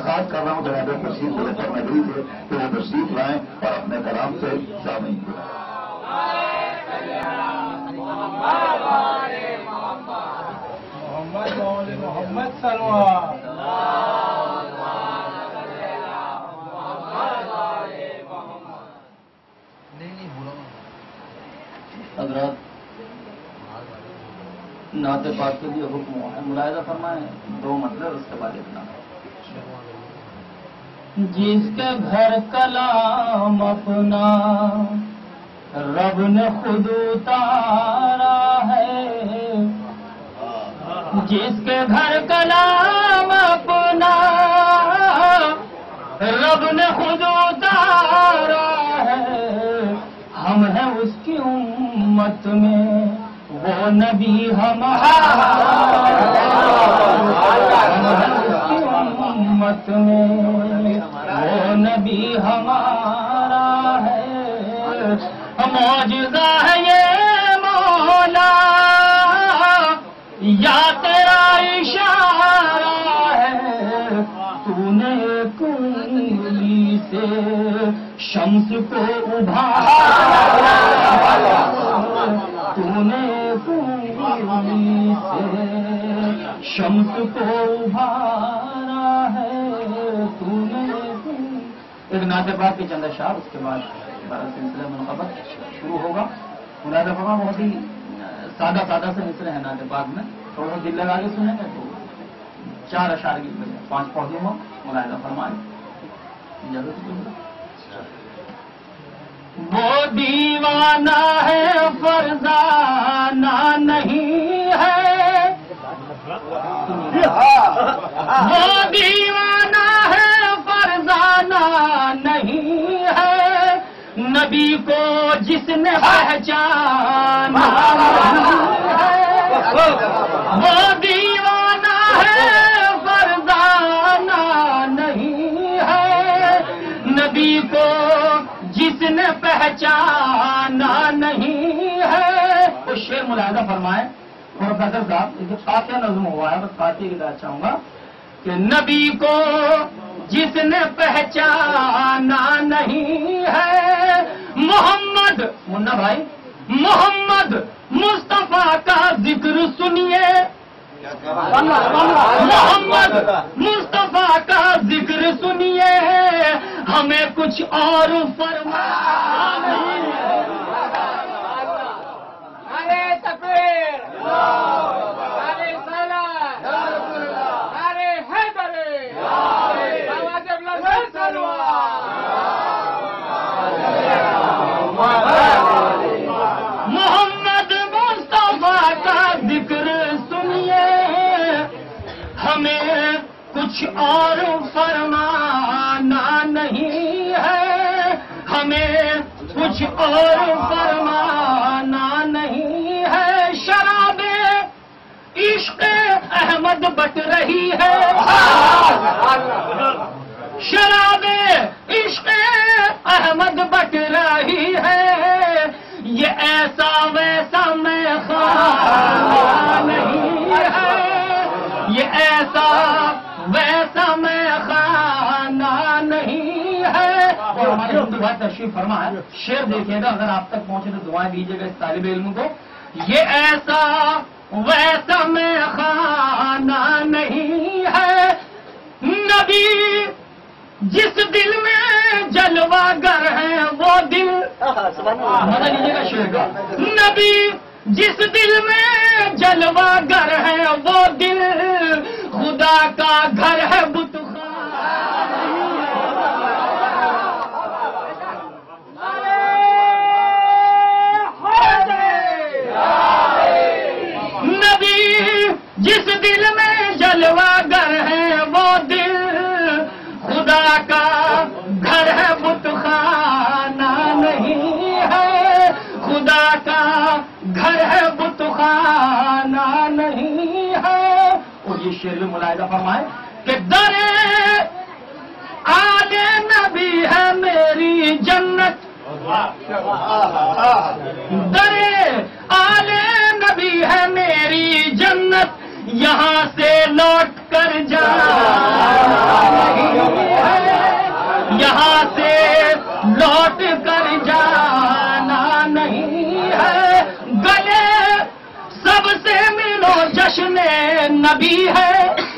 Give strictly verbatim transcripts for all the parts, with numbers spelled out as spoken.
درخواست کر رہا ہوں جناب تشریف لے کر نگری سے کہ وہ تشریف لائیں اور اپنے کلام سے سامعین کو محمد محمد سلوات حضرات نعت پاک کے لیے حکم ہے، ملاحظہ فرمائیں دو مطلب اس کے بعد اتنا جس کے گھر کلام اپنا رب نے خود اتارا ہے، جس کے گھر کلام اپنا رب نے خود اتارا ہے، ہم ہیں اس کی امت میں وہ نبی ہمارا، ہم ہیں اس کی امت میں وہ نبی ہمارا ہے، معجزہ ہے یہ مولا یا تیرا اشارہ ہے، تو نے ایک انگلی سے شمس کو ابھارا، تو نے ایک انگلی سے شمس کو ابھارا ہے، تو نے ایک نعت پاک کے چند اشعار، اس کے بعد سلسلہ منقبت شروع ہوگا۔ ملاحظہ فرما بہت ہی سادہ سادہ سے مصرے ہیں نعت پاک میں، تھوڑا سا دل لگا کے سنیں گے تو چار اشعار کی پانچ پودوں ہو، ملاحظہ فرمائیں وہ دیوانہ ہے فرزانہ نہیں ہے، وہ دیوانہ ہے فرزانہ نہیں ہے، نبی کو جس نے پہچانا وہ دیوانہ ہے فرزانہ نہیں ہے، نبی کو جس نے پہچانا نہیں ہے۔ وہ شعر ملاحظہ فرمائیں پروفیسر صاحب، یہ قافیہ نظم ہوا ہے، بس قافیہ کی طرح چاہوں گا کہ نبی کو جس نے پہچانا نہیں ہے، محمد منا بھائی محمد مصطفیٰ کا ذکر سنیے، محمد مصطفیٰ کا ذکر سنیے، ہمیں کچھ اور فرمانا نہیں ہے۔ ارے تکبیر، ارے صلاۃ، ارے حیدر، آواز بلند سلوات۔ محمد مصطفیٰ کا ذکر سنیے، ہمیں کچھ اور فرمانا نہیں ہے، ہمیں کچھ اور فرمانا نہیں ہے۔ شراب عشق احمد بٹ رہی ہے، شراب عشق احمد بٹ رہی ہے، یہ ایسا ویسا میں خانہ نہیں ہے، یہ ایسا ویسا میں خانہ نہیں ہے۔ اور ہمارے ہندو بھائی تشریف فرما ہے، شعر دیکھیے گا، اگر آپ تک پہنچے تو دعائیں دیجیے گا اس طالب علم کو۔ یہ ایسا ویسا میں خانہ نہیں ہے، نبی جس دل میں جلوہ گر ہے وہ دل، مزہ لیجیے گا شعر کا، نبی جس دل میں جلوہ گر ہے وہ دل، خدا کا گھر ہے بت جس دل میں جلوہ گر ہے وہ دل، خدا کا گھر ہے بت خانہ نہیں ہے، خدا کا گھر ہے بت خانہ نہیں ہے۔ اور یہ شعر بھی ملاحظہ فرمائے کہ در آل نبی ہے میری جنت، در آل نبی ہے میری جنت، یہاں سے لوٹ کر جانا نہیں جشن نبی ہے،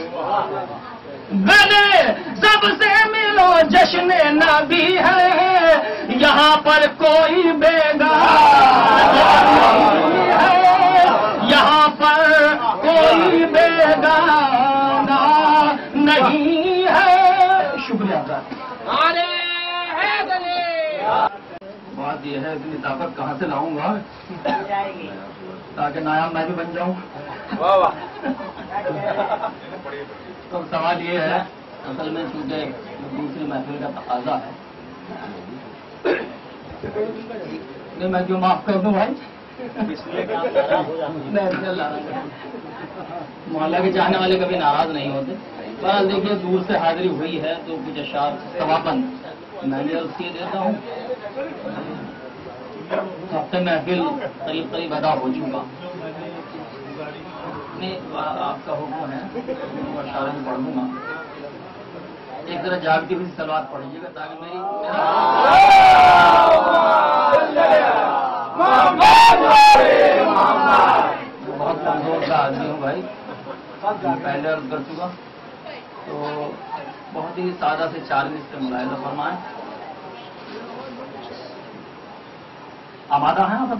گلے سب سے ملو جشن نبی ہے، یہاں پر کوئی بیگانہ نہیں ہے، یہاں پر کوئی بیگانہ نہیں ہے۔ شکریہ سر۔ بات یہ ہے اتنی طاقت کہاں سے لاؤں گا تاکہ نایاب میں بھی بن جاؤں۔ تو سوال یہ ہے، اصل میں چونکہ دوسری محفل کا تقاضا ہے، نہیں میں کیوں معاف کر دوں بھائی؟ محلہ کے چاہنے والے کبھی ناراض نہیں ہوتے۔ بہرحال دیکھیے دور سے حاضری ہوئی ہے تو کچھ اشعار ثواباً میں نے عرض کیے دیتا ہوں۔ ہفتے محفل قریب قریب ادا ہو چکا، نہیں آپ کا حکم ہے اشعار میں پڑھ دوں گا۔ ایک طرح جاگتی ہوئی سلوات پڑھیے گا تاکہ میری بہت کمزور کا آدمی ہوں بھائی، پہلے عرض کر چکا، تو بہت ہی سادہ سے چار منٹ سے ملاحظہ فرمائیں۔ آمادہ ہیں آپ؟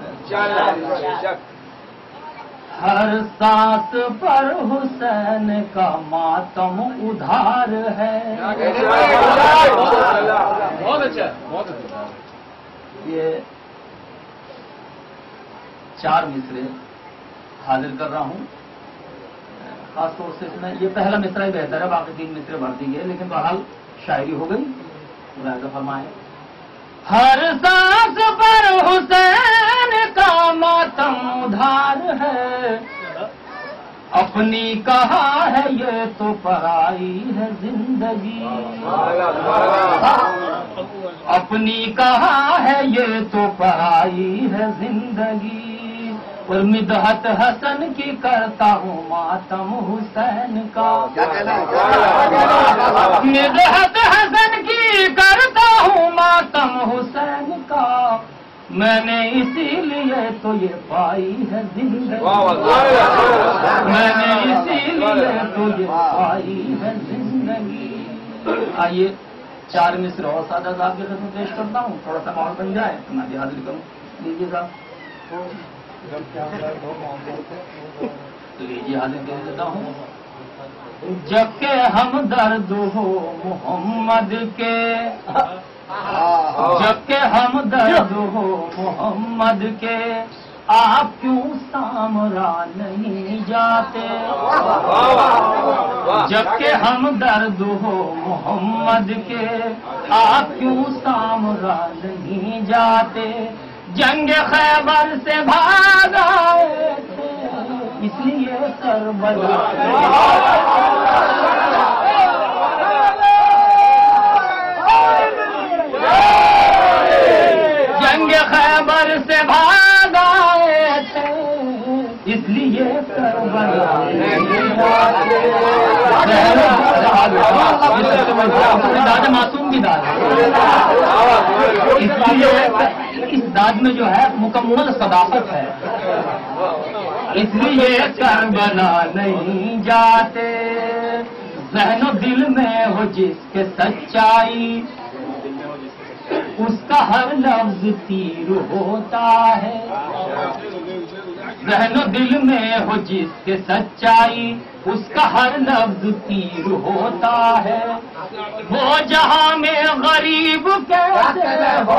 ہر سانس پر حسین کا ماتم ادھار ہے۔ بہت اچھا بہت اچھا۔ یہ چار مصرے حاضر کر رہا ہوں، خاص طور سے اس میں یہ پہلا مصرع ہی بہتر ہے، باقی تین مصرے بھر دی گئے، لیکن بہرحال شاعری ہو گئی، ملاحظہ فرمائیں۔ ہر سانس پر حسین کا ماتم ادھار ہے، اپنی کہا ہے یہ تو پرائی ہے زندگی، اپنی کہا ہے یہ تو پرائی ہے زندگی، اور مدحت حسن کی کرتا ہوں ماتم حسین کا، مدحت حسن کی کرتا ہوں ماتم حسین کا، میں نے اسی لیے تو یہ پائی ہے زندگی، میں نے اسی لیے تو یہ پائی ہے زندگی۔ آئیے چار مصر اور سادہ صاحب کی خدمت پیش کرتا ہوں، تھوڑا سا ماحول بن جائے تو میں بھی حاضر کروں۔ لیجیے صاحب، لیجیے حاضر کر دیتا ہوں۔ جب کہ ہم درد ہو محمد کے، جب کہ ہم درد ہو محمد کے، آپ کیوں سامرا نہیں جاتے، جب کہ ہم درد ہو محمد کے، آپ کیوں سامرا نہیں جاتے، جنگ خیبر سے بھاگ آئے تھے اس لیے کربلا، جنگ خیبر سے بھاگ آئے تھے اس لیے کربلا، داد معصوم کی داد، اس لیے اس داد میں جو ہے مکمل صداقت ہے، اس لیے کربلا نہیں جاتے، ذہن و دل میں ہو جس کے سچائی، اس کا ہر لفظ تیر ہوتا ہے، ذہن و دل میں ہو جس کے سچائی، اس کا ہر لفظ تیر ہوتا ہے، وہ جہاں میں غریب کیسے ہو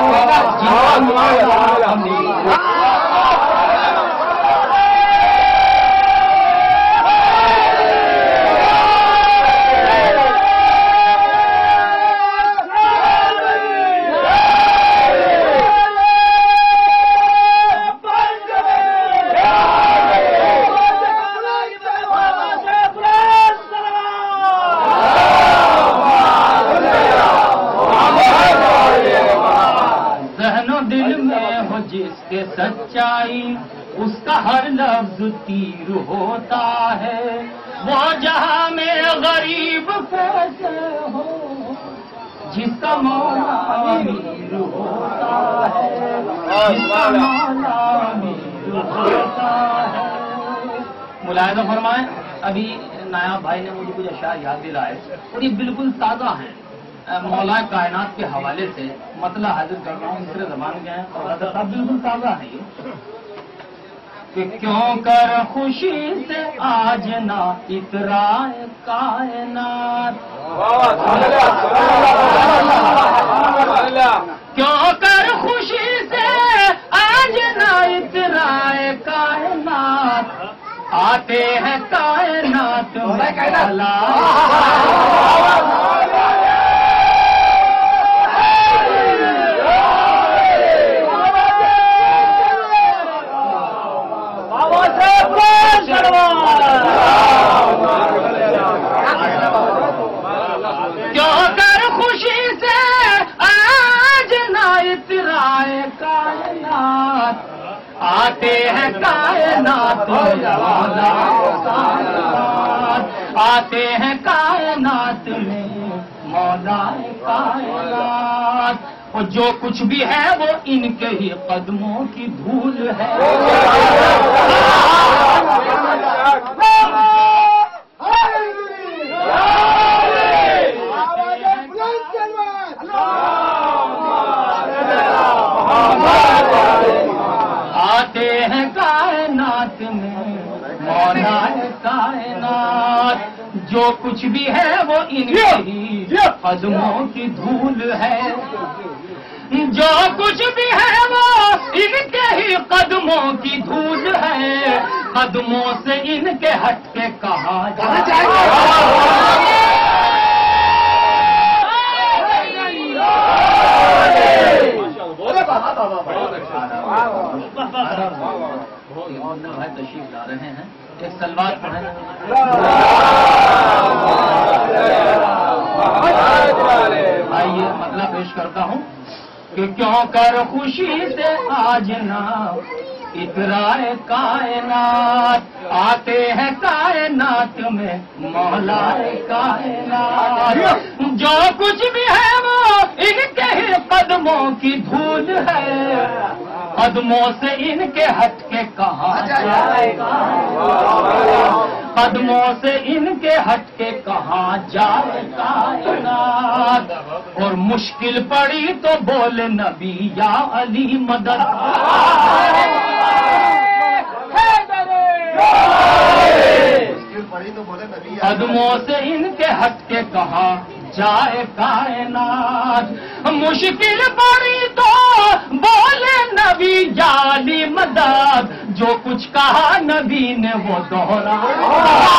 سچائی، اس کا ہر لفظ تیر ہوتا ہے، وہ جہاں میں غریب کیسے ہو جس کا مولا امیر ہوتا ہے، جس کا مولا امیر ہوتا ہے، ملاحظہ فرمائیں، ابھی نایاب بھائی نے مجھے کچھ اشعار یاد دلائے اور یہ بالکل تازہ ہیں، مولا کائنات کے حوالے سے مطلع حاضر کر رہا ہوں، مصر زبان کے ہیں اور حضرت صاحب بالکل تازہ ہے یہ کہ کیوں کر خوشی سے آج نہ اترائے کائنات، کیوں کر خوشی سے آج نہ اترائے کائنات، آتے ہیں کائنات میں مولا کیوں کر خوشی سے آج نہ اترائے کائنات، آتے ہیں کائنات مولا کائنات، آتے ہیں کائنات میں مولا کائنات، اور جو کچھ بھی ہے وہ ان کے ہی قدموں کی دھول ہے۔ آتے ہیں کائنات میں مولا کائنات، جو کچھ بھی ہے وہ ان کے ہی قدموں کی دھول ہے، جو کچھ بھی ہے وہ ان کے ہی قدموں کی دھول ہے، قدموں سے ان کے ہٹ کے کہا جائے بھائی تشریف لا رہے ہیں، ایک سلوات پڑھیں۔ آئیے مطلب پیش کرتا ہوں کہ کیوں کر خوشی سے آج نہ اترائے کائنات، آتے ہیں کائنات میں مولا کائنات، جو کچھ بھی ہے وہ ان کے ہی قدموں کی دھول ہے، قدموں سے ان کے ہٹ کے کہاں جائے گا، قدموں سے ان کے ہٹ کے کہاں جائے کائنات، اور مشکل پڑی تو بولے نبی یا علی مدد، قدموں سے ان کے ہٹ کے کہاں جائے کائنات، مشکل پڑی تو بولے نبی یا علی مدد، جو کچھ کہا نبی نے وہ دوہرایا،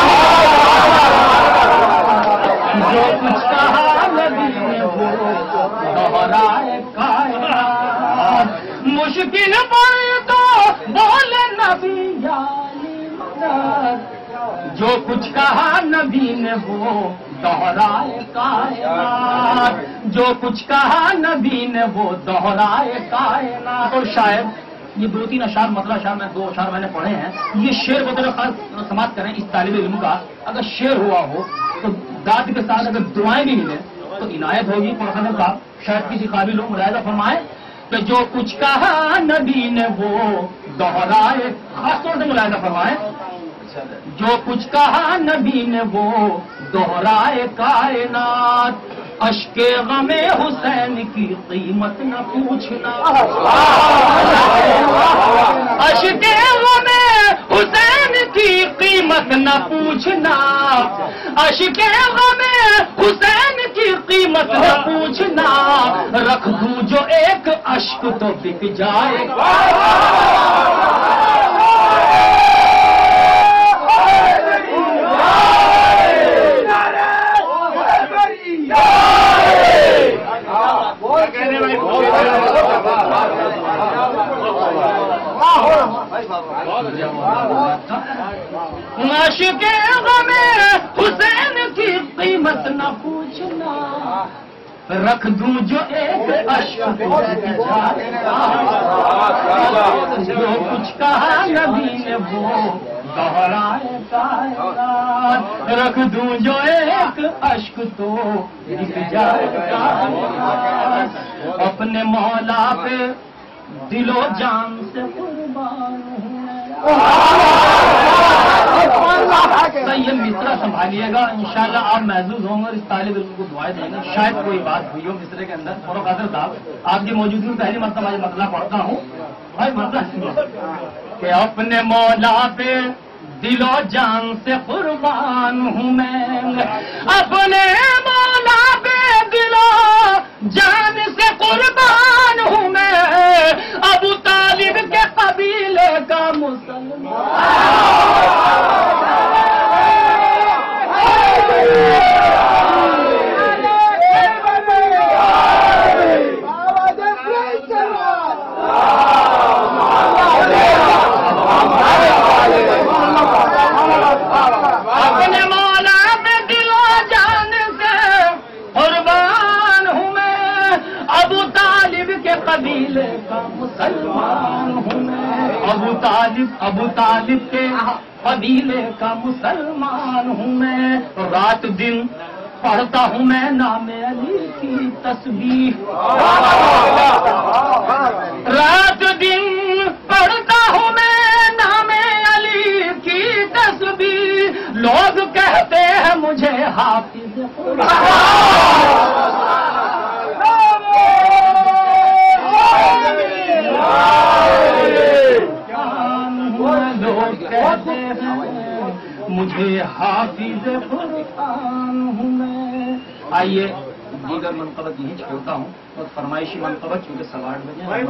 جو کچھ کہا نبی نے وہ دوہرائے کائنات، مشکل پڑی تو بولے نبی یا علی مدد، جو کچھ کہا نبی نے وہ دوہرائے کائنات، جو کچھ کہا نبی نے وہ دوہرائے کائنات۔ اور شاید یہ دو تین اشعار مطلب اشعار میں دو اشعار میں نے پڑھے ہیں، یہ شعر کو ذرا خاص سماعت کریں اس طالب علم کا، اگر شعر ہوا ہو تو داد کے ساتھ اگر دعائیں بھی ملیں تو عنایت ہوگی پڑھنے کا، شاید کسی قابل ہو ملاحظہ فرمائے کہ جو کچھ کہا نبی نے وہ دوہرائے، خاص طور سے ملاحظہ فرمائے، جو کچھ کہا نبی نے وہ دوہرائے کائنات، اشک غم حسین کی قیمت نہ پوچھنا، اشک غم حسین کی قیمت نہ پوچھنا، اشک غم حسین کی قیمت نہ پوچھنا، رکھ دوں جو ایک اشک تو بک جائے گا، عاشق غم حسین کی قیمت نہ پوچھنا، رکھ دوں جو ایک اشک جو کچھ کہا نبی نے وہ دوہرائے کائنات، رکھ دوں جو ایک اشک تو دکھ جائے کائنات، اپنے مولا پہ دل و جان سے قربان ہوں یہ مصرع سنبھالیے گا انشاءاللہ آپ محظوظ ہوں گے اور اس طالب علم کو دعائیں دیں گے. شاید کوئی بات ہوئی ہو مصرے کے اندر. اور حضرت صاحب آپ کی موجودگی میں پہلی مرتبہ یہ مسئلہ پڑھتا ہوں. بھائی مسئلہ کہ اپنے مولا پہ دل و جان سے قربان ہوں میں, اپنے مولا پہ دل و جان سے قربان ہوں میں, ابو طالب کے قبیلے کا اپنے مولا پہ دل و جان سے قربان ہوں میں, ابو طالب کے قبیلے کا مسلمان ہوں میں, ابو طالب ابو طالب کے قبیلے کا مسلمان ہوں میں. رات دن پڑھتا ہوں میں نام علی کی تسبیح, رات دن پڑھتا ہوں میں نام علی کی تسبیح, لوگ کہتے ہیں مجھے حافظ لوگ کہتے ہیں مجھے حافظ قرآن ہوں میں. آئیے دیگر منقبت یہیں چھوڑتا ہوں اور فرمائشی منقبت چونکہ سواڑ بجے بھائی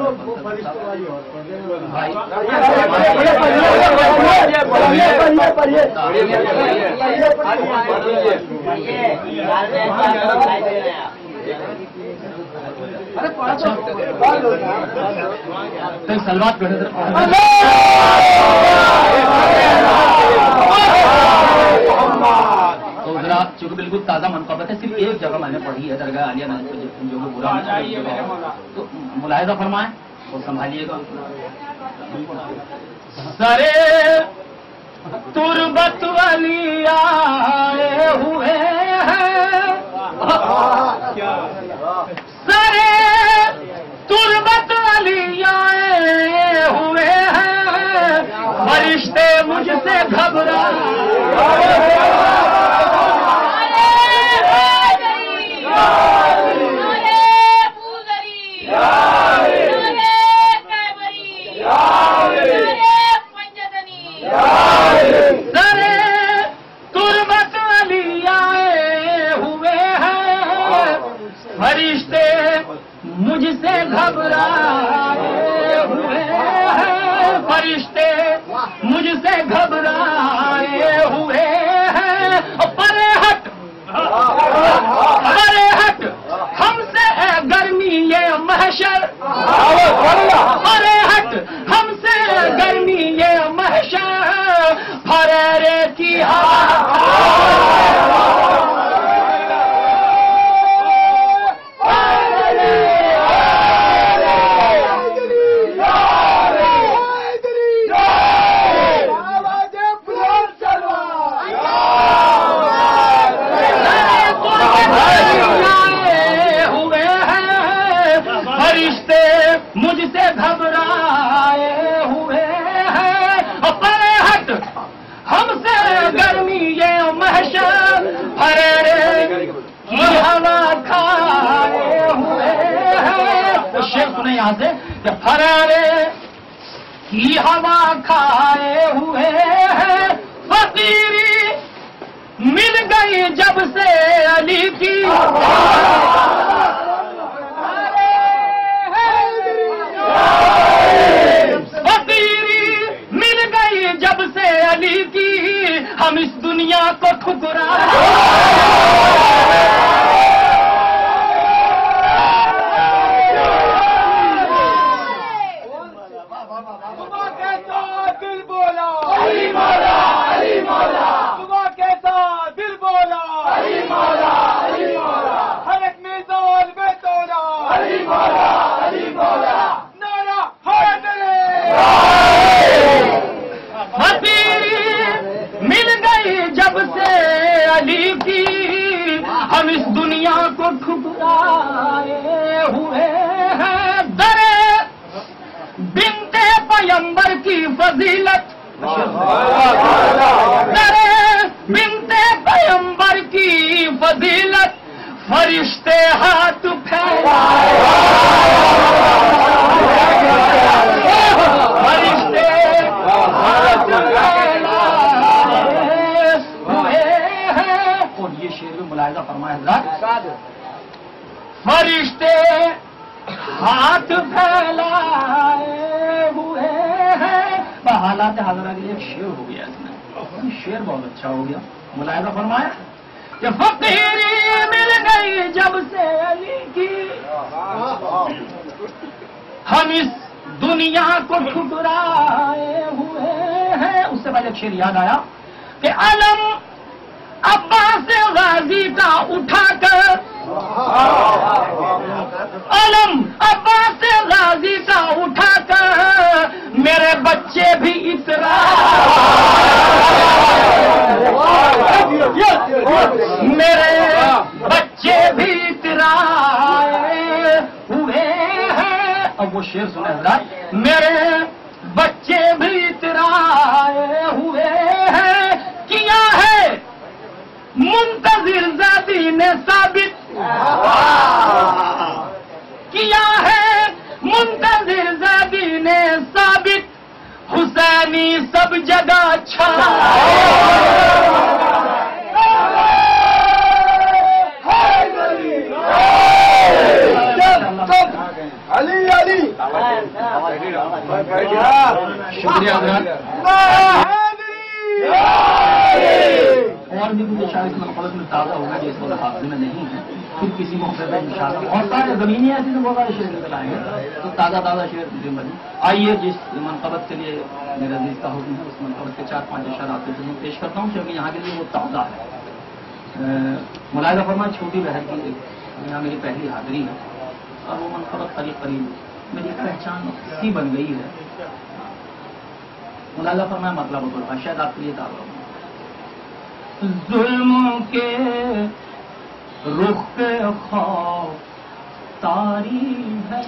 سلوات پڑھے تو ذرا چونکہ بالکل تازہ منقبت ہے, صرف ایک جگہ میں نے پڑھی ہے درگاہ عالیہ جو برا تو ملاحظہ فرمائیں اور سنبھالیے گا. سرے تربت علی آئے ہوئے ہیں, سرے تربت علی آئے ہوئے ہیں, فرشتے مجھ سے گھبرا فرشتے مجھ سے گھبرائے ہوئے ہیں, فرشتے مجھ سے گھبرائے ہوئے ہیں. پرے ہٹ پرے ہٹ ہم سے اے گرمی یہ محشر, پرے ہٹ ہم سے گرمی یہ محشر, پھریرے کی مجھ سے گھبرائے ہوئے ہیں, پرے ہٹ ہم سے گرمی یہ محشر, پھریرے کی ہوا کھائے ہوئے ہیں. تو شیخ سنیں یہاں سے کہ پھریرے کی ہوا کھائے ہوئے ہیں, فقیری مل گئی جب سے علی کی, فقیری مل گئی جب سے علی کی, ہم اس دنیا کو ٹھکرا دل بولا علی مولا علی مولا, صبح کیسا دل بولا علی مولا علی مولا, ہر ایک میزان بے توڑا علی مولا علی مولا, نعرہ حیدری. فقیری مل گئی جب سے علی کی, ہم اس دنیا کو ٹھکرائے ہوئے ہیں. درے بنت پیمبر کی فضیلت درے بنت پیغمبر کی فضیلت فرشتے ہاتھ پھیلائے فرشتے ہاتھ پھیلائے ہوئے ہیں. اور یہ شعر بھی ملاحظہ فرمائے حضرات، فرشتے ہاتھ پھیلائے ہوئے ہیں. حالات حاضرہ کے لیے ایک شعر ہو گیا اس میں، شعر بہت اچھا ہو گیا. ملاحظہ فرمایا کہ فقیری مل گئی جب سے علی کی، ہم اس دنیا کو ٹھکرائے ہوئے ہیں. اس سے پہلے ایک شعر یاد آیا کہ علم عباس غازی کا اٹھا کر، علم عباس غازی کا اٹھا کر میرے بچے بھی اترا، میرے بچے بھی اترائے ہوئے ہیں. اب وہ شعر سنے حضرات، میرے بچے بھی اترائے ہوئے ہیں. کیا ہے منتظر زادی نے ثابت، کیا ہے منتظر زادی نے ثابت، حسینی سب جگہ چھائے. علی علی شکریہ حضرات. اور بھی کچھ اشارے کی منقبت میں تازہ ہوگا جو اس وقت حافظے میں نہیں ہے، پھر کسی موقع پہ انشاءاللہ اور سارے زمینی ایسی تو بہت سارے شعر نکل آئیں گے، تو تازہ تازہ شعر بنی. آئیے جس منقبت کے لیے میرے عزیز کا حکم ہے اس منقبت کے چار پانچ اشارات کے ذریعے پیش کرتا ہوں کیونکہ یہاں کے لیے وہ تازہ ہے. ملاحظہ فرمائے چھوٹی بہر کی یہاں میری پہلی حاضری ہے اور وہ منقبت قریب قریب میری پہچان سی بن گئی ہے. ملاحظہ فرمائے مطلب ہوگا شاید آپ کے لیے تازہ ہوگا. ظلم کے رخ پہ خوف طاری ہے،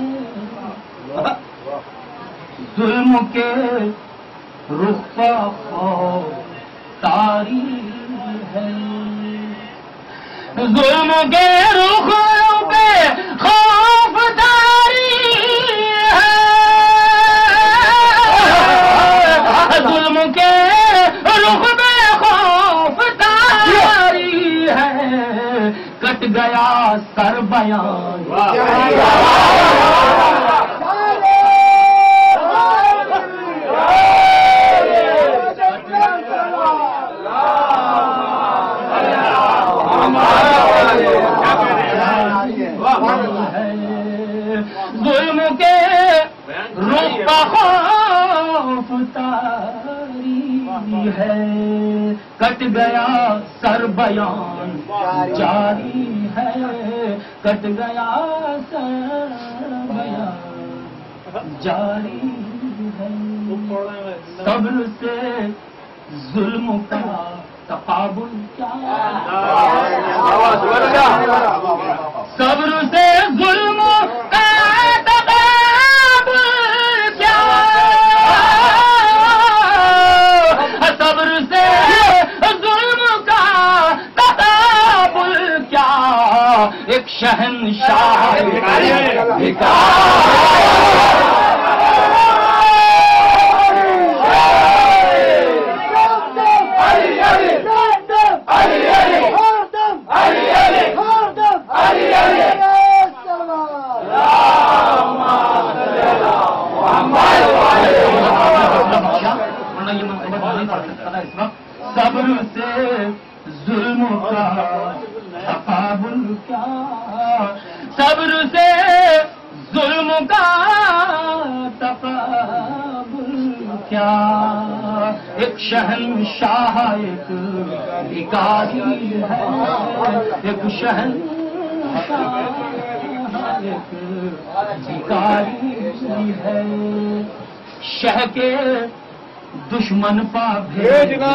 ظلم کے رخ پہ خوف طاری ہے، ظلم کے رخ پہ خوف طاری ہے، ظلم کے رخ پہ کٹ گیا سر بیان. ظلم کے رخ پہ خوف طاری ہے، کٹ گیا سر بیان جاری ہے، کٹ گیا سر بیان جاری ہے. صبر سے ظلم کا تقابل کیا، صبر سے ظلم کا تقابل کیا، صبر سے ظلم کا تقابل کیا، ایک شہنشاہ صبر سے ظلم کا تقابل کیا، صبر سے ظلم کا تقابل کیا، ایک شہنشاہ ایک بھکاری ہے، ایک شہنشاہ ایک بھکاری ہے. شہ کے دشمن پا بھیجنا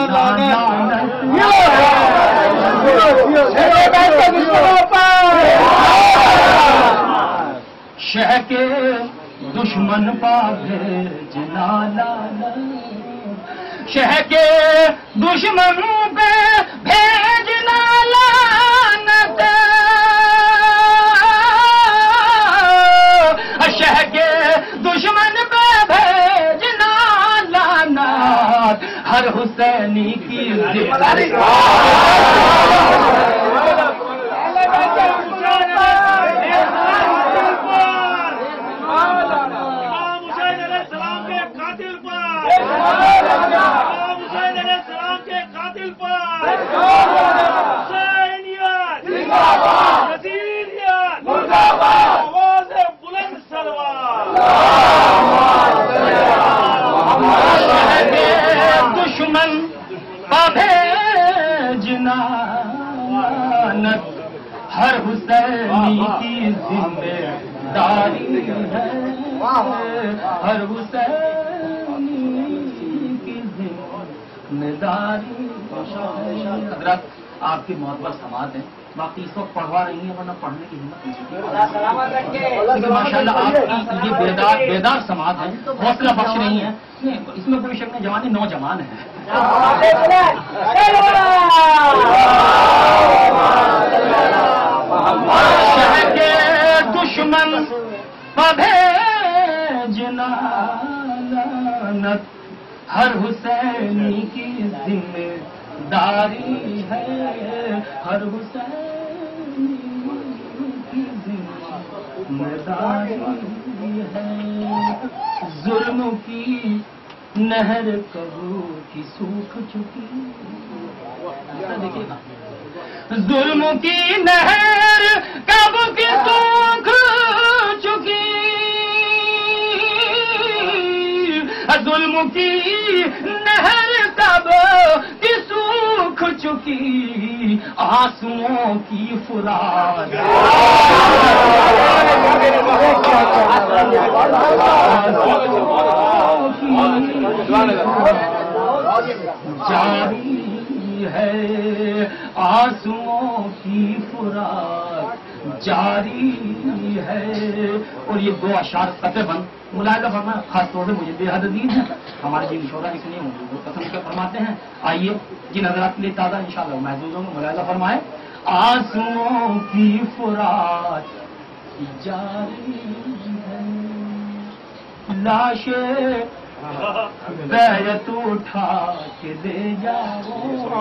شہ کے دشمن پا بھیجنا لعنت، شہ کے دشمن پہ بھیجنا لعنت، شہ کے دشمن پہ بھیجنا لعنت، ہر حسینی کی ذمہ داری۔ دشمن بھیجنا لعنت، ہر حسینی کی ذمہ داری ہے، ہر حسینی کی ذمہ داری۔ حضرات آپ کی معتبر سماعت ہیں، باقی اس وقت پڑھوا رہی ہیں ورنہ پڑھنے کی ہمت نہیں، لیکن ماشاء اللہ آپ کی یہ بیدار بیدار سماعت ہے، حوصلہ بخش رہی ہیں، اس میں کوئی شک نہیں، جوانی نوجوان ہے۔ شہ کے دشمن بھیجنا لعنت، ہر حسینی کی ذمہ داری ہے، ہر حسینی کی ذمہ داری ہے۔ ظلم کی نہر کبو کی سوکھ چکی، دیکھیے نا، ظلم کی نہر کب کی سوکھ چکی، ظلم کی نہر کب کی سوکھ چکی، آنسوؤں کی فرات جاری ہے، آنسوؤں کی فرات جاری ہے۔ اور یہ دو اشعار قطع بند ملاحظہ فرمائیں، خاص طور سے مجھے بے حد عزیز ہیں، ہمارے جن شعراء اس لیے موجود وہ قسم کے فرماتے ہیں۔ آئیے جن حضرات کے لیے تازہ انشاءاللہ محظوظ ہوں گے، ملاحظہ فرمائیں۔ آنسوؤں کی فرات جاری ہے، لاشیں بیعت اٹھا کے لے جاؤ،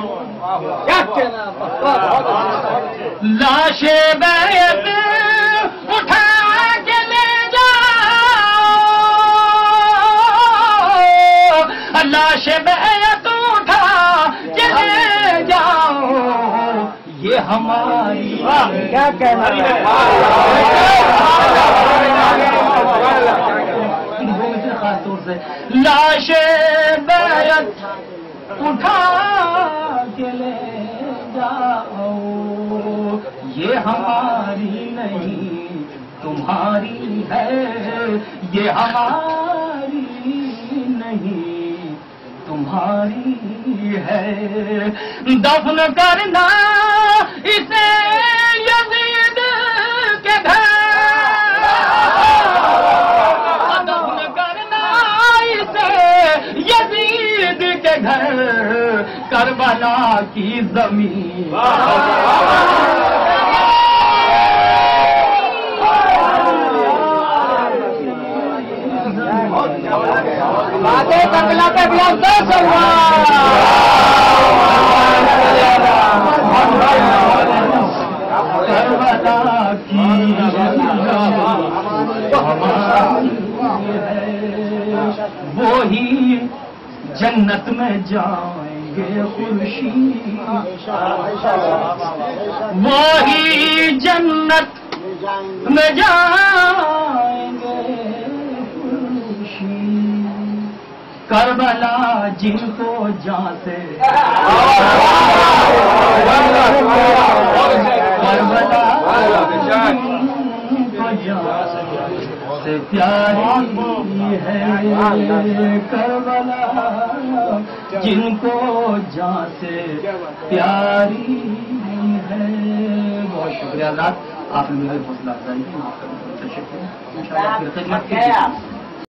لاشیں بیعت اٹھا کے لے جاؤ، لاشیں بیعت اٹھا کے لے جاؤ، یہ ہماری کیا کہنا ہے، خاص طور سے لاشیں بیعت اٹھا کے لے جاؤ، یہ ہماری نہیں تمہاری ہے، یہ ہماری نہیں تمہاری ہے۔ دفن کرنا اسے یزید کے گھر، دفن کرنا اسے یزید کے گھر، کربلا کی زمین باتیں بنگلہ پہ بھی دو کربلا کی وہی جنت میں جائیں گے خورشید، وہی جنت میں جائیں گے خورشید، کربلا جن کو جہاں سے کربلا سے پیاری ہے، کربلا جن کو جہاں سے پیاری ہے۔ بہت شکریہ حضرات، آپ نے میرے حوصلہ افزائی کی، معاف کریں، شکریہ، انشاءاللہ پھر خدمت کی